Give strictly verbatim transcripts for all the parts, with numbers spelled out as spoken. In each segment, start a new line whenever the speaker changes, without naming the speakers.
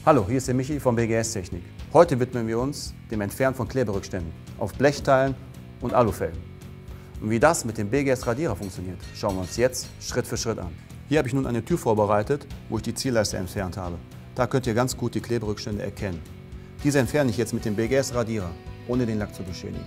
Hallo, hier ist der Michi von B G S Technik. Heute widmen wir uns dem Entfernen von Kleberückständen auf Blechteilen und Alufällen. Und wie das mit dem B G S Radierer funktioniert, schauen wir uns jetzt Schritt für Schritt an. Hier habe ich nun eine Tür vorbereitet, wo ich die Zielleiste entfernt habe. Da könnt ihr ganz gut die Kleberückstände erkennen. Diese entferne ich jetzt mit dem B G S Radierer, ohne den Lack zu beschädigen.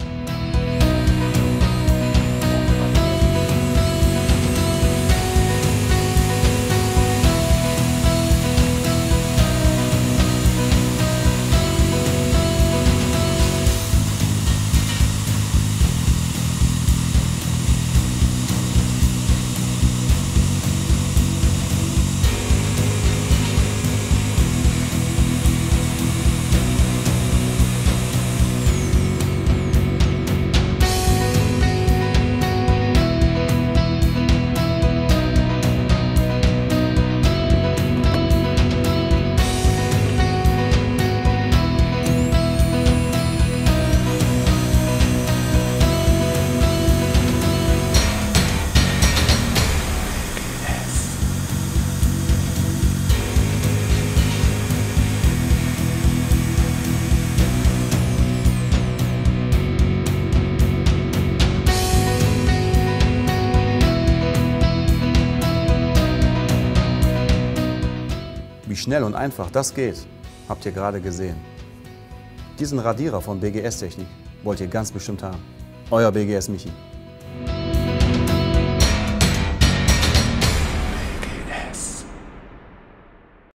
Wie schnell und einfach das geht, habt ihr gerade gesehen. Diesen Radierer von B G S Technik wollt ihr ganz bestimmt haben. Euer B G S Michi.